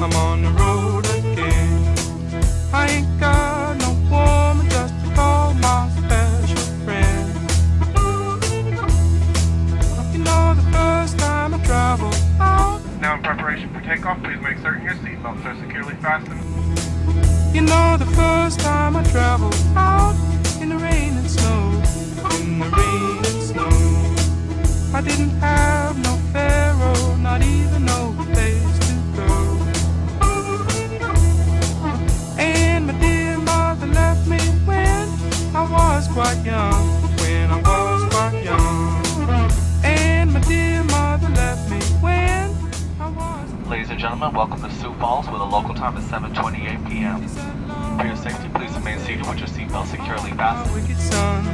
I'm on the road again. I ain't got no woman just to call my special friend. You know, the first time I traveled out. Now in preparation for takeoff, please make certain your seatbelts are securely fastened. You know, the first time I traveled out in the rain and snow, in the rain and snow. I didn't have no pharaoh, not even no place to go. And my dear mother left me when I was quite young, when I was quite young. And my dear mother left me when I was... Ladies and gentlemen, welcome to Sioux Falls, where the local time is 7:28 p.m. For your safety, please remain seated with your seatbelt securely fastened. Wicked son.